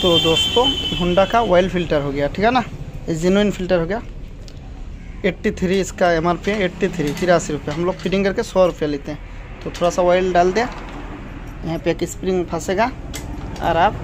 तो दोस्तों होंडा का ऑयल फ़िल्टर हो गया, ठीक है ना, ये जेन्युइन फ़िल्टर हो गया। 83 इसका MRP है, 83 रुपये। हम लोग फिटिंग करके 100 रुपये लेते हैं। तो थोड़ा सा ऑयल डाल दें, यहाँ पे एक स्प्रिंग फंसेगा और आप